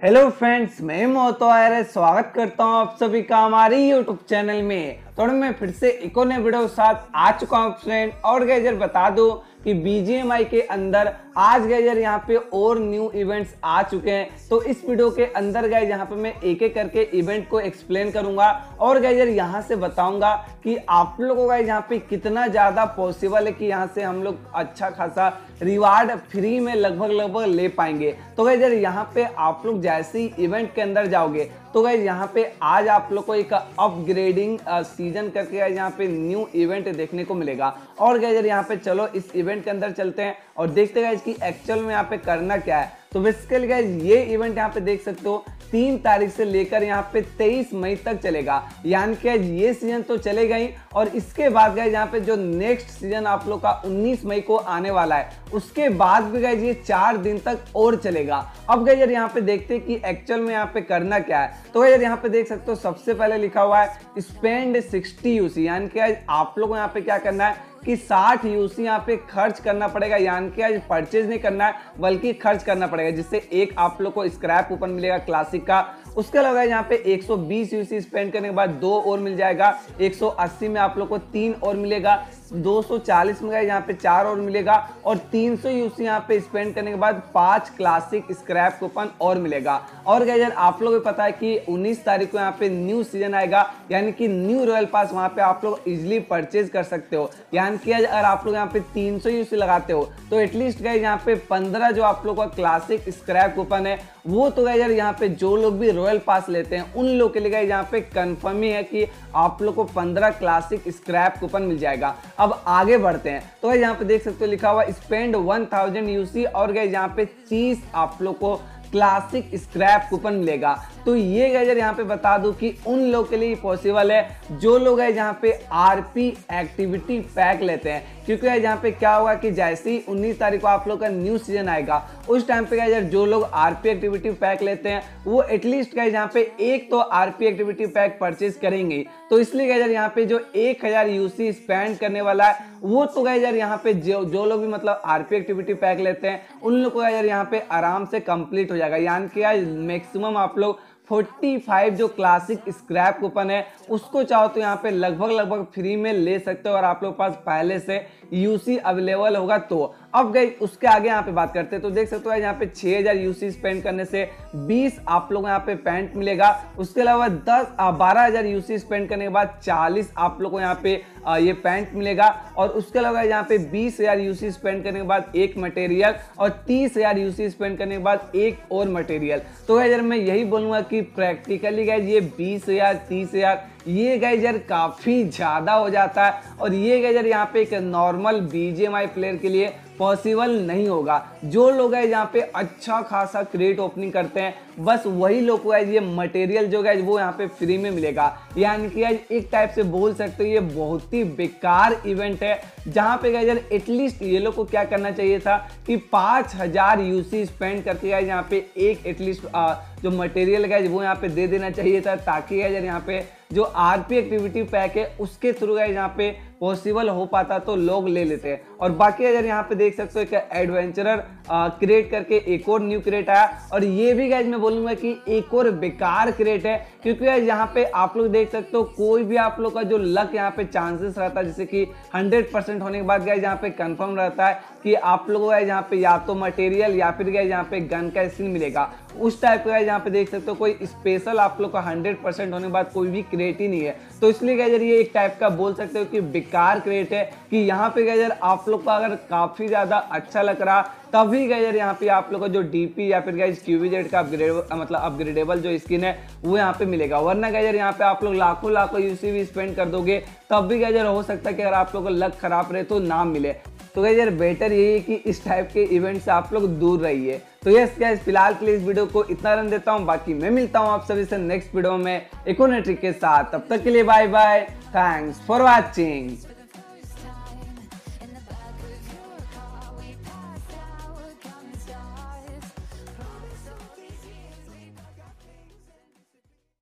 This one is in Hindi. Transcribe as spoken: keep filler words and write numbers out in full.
हेलो फ्रेंड्स, मैं मोतो आयर स्वागत करता हूं आप सभी का हमारी यूट्यूब चैनल में। तो मैं फिर से एक और नए वीडियो के साथ आ चुका हूं फ्रेंड। और गैजर बता दूं कि बीजीएमआई के अंदर आज गैजर यहाँ पे और न्यू इवेंट्स आ चुके हैं। तो इस वीडियो के अंदर गैज यहाँ पे मैं एक एक करके इवेंट को एक्सप्लेन करूंगा और गैजर यहाँ से बताऊंगा कि आप लोगों का यहाँ पे कितना ज्यादा पॉसिबल है कि यहाँ से हम लोग अच्छा खासा रिवार्ड फ्री में लगभग लगभग ले पाएंगे। तो गैजर यहाँ पे आप लोग जैसे ही इवेंट के अंदर जाओगे तो गैज यहाँ पे आज आप लोग को एक अपग्रेडिंग सीजन करके यहाँ पे न्यू इवेंट देखने को मिलेगा। और गैजर यहाँ पे चलो इस इवेंट के अंदर चलते हैं और देखते हैं कि एक्चुअल में यहाँ पे करना क्या है। तो बेसिकली गाइज ये इवेंट यहाँ पे देख सकते हो तीन तारीख से लेकर यहाँ पे तेईस मई तक चलेगा। यानी कि ये सीजन तो चलेगा ही और इसके बाद गाइज यहाँ पे जो नेक्स्ट सीजन आप लोग का उन्नीस मई को आने वाला है उसके बाद भी गाइज ये चार दिन तक और चलेगा। अब गाइज यहाँ पे देखते हैं कि एक्चुअल में यहाँ पे करना क्या है। तो गाइज यहाँ पे देख सकते हो सबसे पहले लिखा हुआ है स्पेंड सिक्सटी यूसी, यानी कि आप लोग को यहाँ पे क्या करना है कि साठ यूसी यहाँ पे खर्च करना पड़ेगा। यानी कि आज परचेज नहीं करना है बल्कि खर्च करना पड़ेगा, जिससे एक आप लोग को स्क्रैप कूपन मिलेगा क्लासिक का। उसके अलावा यहाँ पे एक सौ बीस यूसी स्पेंड करने के बाद दो और मिल जाएगा, एक सौ अस्सी में आप लोग को तीन और मिलेगा, दो सौ चालीस में यहाँ पे चार और मिलेगा और तीन सौ यूसी यहाँ पे स्पेंड करने के बाद पांच क्लासिक स्क्रैप कूपन और मिलेगा। और गैजर आप लोगों को पता है कि उन्नीस तारीख को यहाँ पे न्यू सीजन आएगा, यानी कि न्यू रॉयल पास वहाँ पे आप लोग इजिली परचेज कर सकते हो। यानी कि अगर आप लोग यहाँ पे तीन सौ यूसी लगाते हो तो एटलीस्ट गाइज यहाँ पे पंद्रह जो आप लोग का क्लासिक स्क्रैप कूपन है वो तो गाइज यहाँ पे जो लोग भी रॉयल पास लेते हैं उन लोग के लिए गाइज यहाँ पे कंफर्म ही है कि आप लोग को पंद्रह क्लासिक स्क्रैप कूपन मिल जाएगा। अब आगे बढ़ते हैं तो गाइज यहाँ पे देख सकते हो लिखा हुआ स्पेंड वन थाउजेंड यूसी और गाइज यहाँ पे तीस आप लोग को क्लासिक स्क्रैप कूपन मिलेगा। तो ये गैजर यहाँ पे बता दूं कि उन लोग के लिए पॉसिबल है जो लोग है यहाँ पे आरपी एक्टिविटी पैक लेते हैं, क्योंकि यहाँ पे क्या होगा कि जैसे ही उन्नीस तारीख को आप लोग का न्यू सीजन आएगा उस टाइम पे गैजर जो लोग आरपी एक्टिविटी पैक लेते हैं वो एटलीस्ट गैज यहाँ पे एक तो आरपी एक्टिविटी पैक परचेज करेंगे। तो इसलिए गैजर यहाँ पे जो एक हजार यूसी स्पेंड करने वाला है वो तो गैजर यहाँ पे जो जो लोग भी मतलब आरपी एक्टिविटी पैक लेते हैं उन लोग को गैजर यहाँ पे आराम से कंप्लीट हो जाएगा। यानी कि आज मैक्सिमम आप लोग पैंतालीस जो क्लासिक स्क्रैप कूपन है उसको चाहो तो यहाँ पे लगभग लगभग फ्री में ले सकते हो और आप लोग पास पहले से यूसी अवेलेबल होगा। तो अब गई उसके आगे यहाँ पे बात करते हैं तो देख सकते हो यहाँ पे छह हजार यूसी स्पेंड करने से बीस आप लोग यहाँ पे पैंट मिलेगा। उसके अलावा दस बारह हजार यूसी स्पेंड करने के बाद चालीस आप लोग को यहाँ पे आ, ये पैंट मिलेगा। और उसके अलावा यहाँ पे बीस हजार यूसी स्पेंड करने के बाद एक मटेरियल और तीस हजार यूसी स्पेंड करने के बाद एक और मटेरियल। तो गाइस मैं यही बोलूंगा कि प्रैक्टिकली गाइस ये बीस हजार तीस हजार ये गाइजर काफी ज्यादा हो जाता है और ये गाइजर यहाँ पे एक नॉर्मल बीजीएमआई प्लेयर के लिए पॉसिबल नहीं होगा। जो लोग है यहाँ पे अच्छा खासा क्रेट ओपनिंग करते हैं बस वही लोग को ये मटेरियल जो है वो यहाँ पे फ्री में मिलेगा। यानी कि एक टाइप से बोल सकते हो ये बहुत ही बेकार इवेंट है, जहाँ पे गाइजर एटलीस्ट ये लोग को क्या करना चाहिए था कि पाँच हजार यूसी स्पेंड करके गाइज यहाँ पे एक एटलीस्ट जो मटेरियल गाइज वो यहाँ पे दे देना चाहिए था, ताकि गाइजर यहाँ पे जो आरपी एक्टिविटी पैक है उसके थ्रू गाइज यहाँ पे पॉसिबल हो पाता तो लोग ले लेते हैं। और बाकी अगर यहाँ पे देख सकते हो एक एडवेंचरर क्रिएट करके एक और न्यू क्रिएट आया और ये भी गाइज मैं बोलूंगा कि एक और बेकार क्रिएट है, क्योंकि गाइज यहाँ पे आप लोग देख सकते हो कोई भी आप लोग का जो लक यहाँ पे चांसेस रहता है जैसे कि हंड्रेड परसेंट होने के बाद गाइज यहाँ पे कंफर्म रहता है कि आप लोगों को यहाँ पे या तो मटेरियल या फिर गाइज यहाँ पे गन का स्किन मिलेगा। उस टाइप का यहाँ पे देख सकते हो कोई स्पेशल आप लोग का हंड्रेड परसेंट होने के बाद कोई भी क्रिएट ही नहीं है। तो इसलिए गाइजर ये एक टाइप का बोल सकते हो कि बेकार क्रिएट है कि यहाँ पे गाइजर आप लोग का अगर काफी ज्यादा अच्छा लग रहा तभी गाइजर यहाँ पे आप लोग का जो डीपी या फिर गाइज क्यूबीजेड का अपग्रेड मतलब अपग्रेडेबल जो स्किन है वो यहाँ पे मिलेगा। वरना गाइजर यहाँ पे आप लोग लाखों लाखों यूसी भी स्पेंड कर दोगे तब भी गाइजर हो सकता है कि अगर आप लोग को लक खराब रहे तो ना मिले। तो गाइजर बेटर यही है कि इस टाइप के इवेंट से आप लोग दूर रहिए। तो यस गाइस फिलहाल के लिए इस वीडियो को इतना रन देता हूँ, बाकी मैं मिलता हूँ आप सभी से नेक्स्ट वीडियो में एक और नए ट्रिक के साथ। तब तक के लिए bye bye, thanks for watching.